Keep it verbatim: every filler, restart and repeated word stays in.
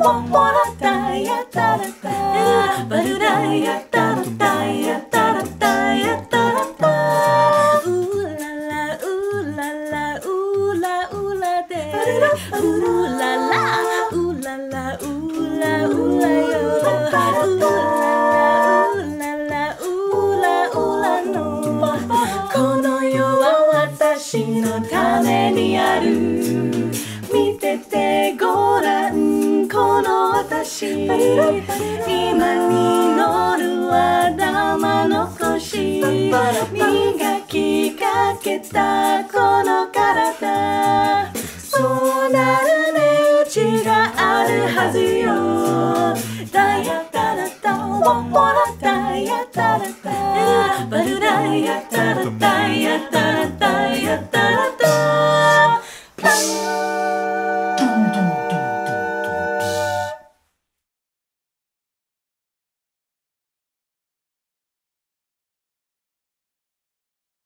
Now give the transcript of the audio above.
ワラタヤタラタバルラヤタラタヤタラタヤタラタウーララウーララウーラウラでウーララウーララウーラウラよウーララウーララウーラウラのこの世は私のためにある見ててごらんこの私今に乗るは玉残し磨きかけたこの体そうなる値打ちがあるはずよタヤタラタワワラタヤタラタバルラヤタ